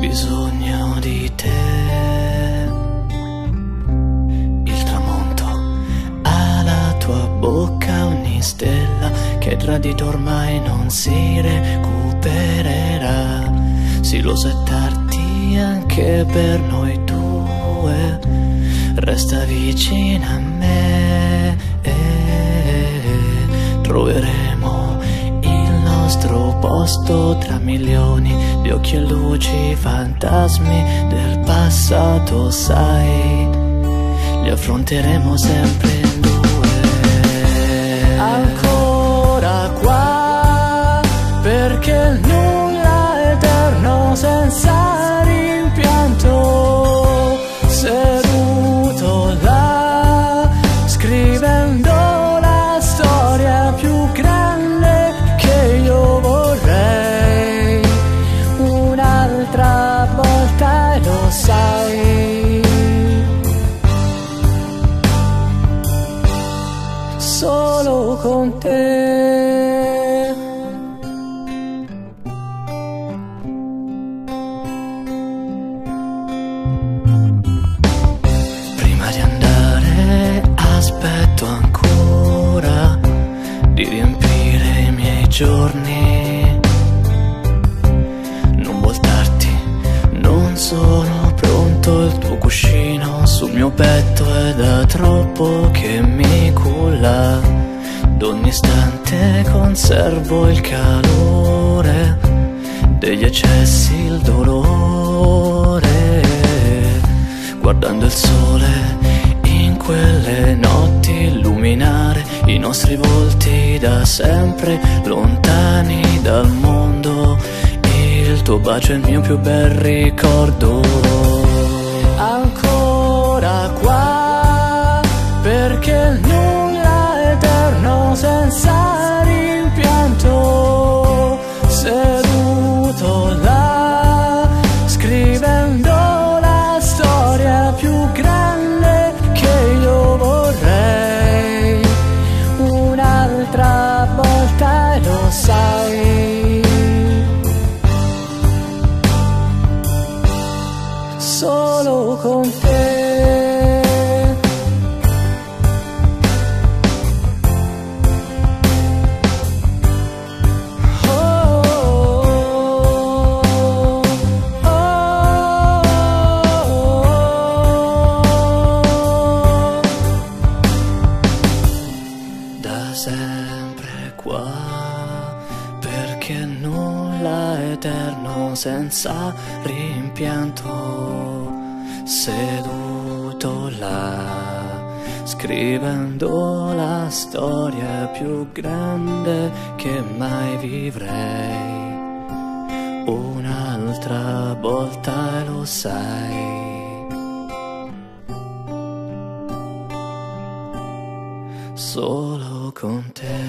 bisogno di te. Il tramonto ha la tua bocca, ogni stella che tradito ormai non si recupererà. Sì, lo so, è tardi anche per noi due, resta vicino a me, troveremo il nostro posto tra milioni di occhi e luci, fantasmi del passato, sai, li affronteremo sempre in due. Ancora qua, perché il nulla è eterno senza rimpianto, seduto là, scrivendo la storia più grande che io vorrei un'altra volta, e lo sai, solo con te. Prima di andare aspetto ancora di riempire i miei giorni, non voltarti, non sono pronto, il tuo cuscino sul mio petto è da troppo che mi culla, d'ogni istante conservo il calore degli eccessi, il dolore, guardando il sole in quelle notti illuminare i nostri volti da sempre lontani dal mondo. Il tuo bacio è il mio più bel ricordo. Ancora qua, perché il nulla è eterno senza rimpianto, seduto là, scrivendo la storia più grande che io vorrei un'altra volta, e lo sai, solo con te. Da sempre qua, perché nulla è eterno senza rimpianto, seduto là, scrivendo la storia più grande che mai vivrei un'altra volta, e lo sai, solo con te.